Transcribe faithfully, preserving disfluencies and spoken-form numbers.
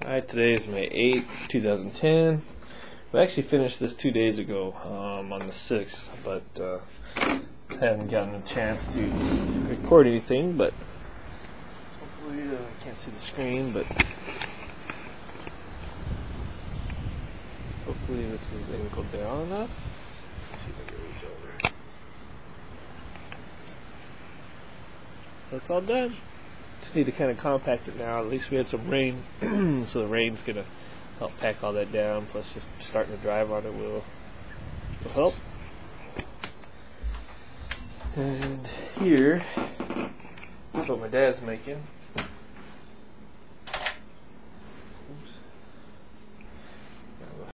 Alright, today is May eighth, two thousand ten. We actually finished this two days ago, um, on the sixth, but uh, haven't gotten a chance to record anything, but hopefully, uh, I can't see the screen, but hopefully this is angled down enough. Let's see if I can reach over. So it's all done. Just need to kind of compact it now. At least we had some rain, so the rain's gonna help pack all that down. Plus, just starting to drive on it will will help. And here is what my dad's making.